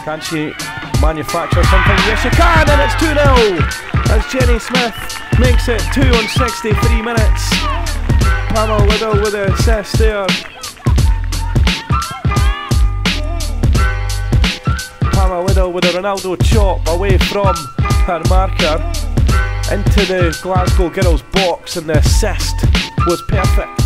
Can she manufacture something? Yes, she can, and it's 2-0 as Jenny Smith makes it 2 on 63 minutes. Pamela Liddell with the assist there. Pamela Liddell with a Ronaldo chop away from her marker into the Glasgow girls box, and the assist was perfect.